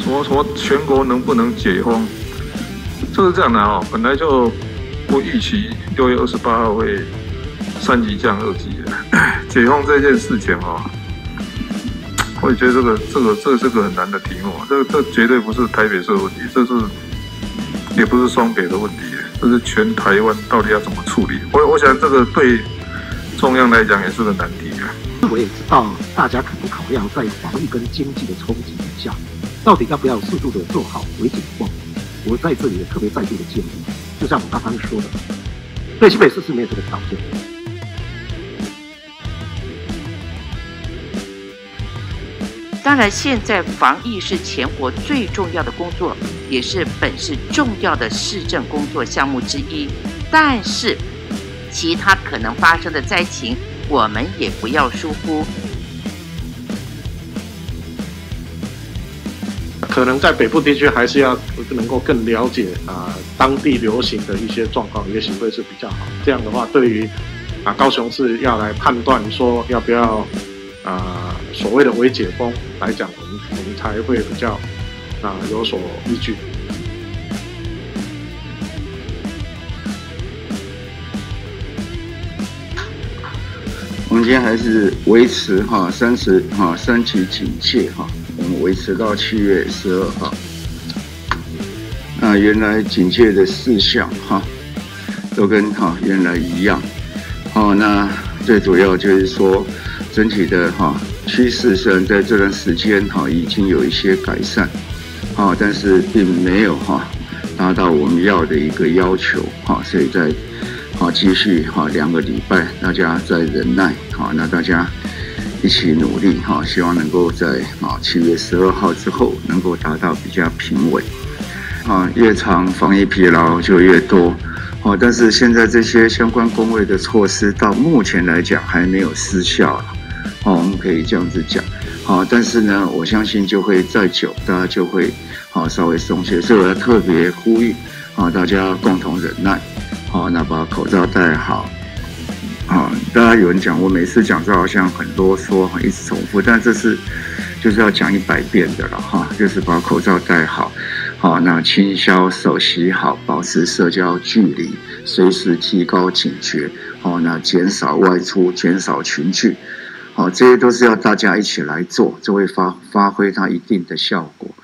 什么全国能不能解封？就是这样的哦，本来就不预期6月28号会3级降2级的解封这件事情哦，我也觉得这是个很难的题目，这绝对不是台北市的问题，也不是双北的问题，这是全台湾到底要怎么处理？我想这个对中央来讲也是个难题啊。 我也知道大家可能考量在防疫跟经济的冲击底下，到底要不要适度的做好微解封？我在这里也特别再度的建议，就像我刚刚说的，对新北市是没有这个条件。 当然，现在防疫是全国最重要的工作，也是本市重要的市政工作项目之一。但是，其他可能发生的灾情，我们也不要疏忽。 可能在北部地区还是要能够更了解当地流行的一些状况，也许会是比较好。这样的话，对于高雄市要来判断说要不要所谓的微解封来讲，我们才会比较有所依据。 我们今天还是维持3级警戒我们维持到7月12号。那原来警戒的事项都跟原来一样。那最主要就是说，整体的趋势虽然在这段时间已经有一些改善，但是并没有达到我们要的一个要求所以在继续2个礼拜，大家再忍耐那大家一起努力希望能够在7月12号之后能够达到比较平稳越长防疫疲劳就越多但是现在这些相关公卫的措施到目前来讲还没有失效我们可以这样子讲但是呢，我相信就会再久，大家就会稍微松懈，所以我要特别呼吁大家共同忍耐那把口罩戴好大家有人讲我每次讲这好像很啰嗦一直重复，但这是就是要讲100遍的了就是把口罩戴好那勤消手洗好，保持社交距离，随时提高警觉那减少外出，减少群聚这些都是要大家一起来做，就会发挥它一定的效果。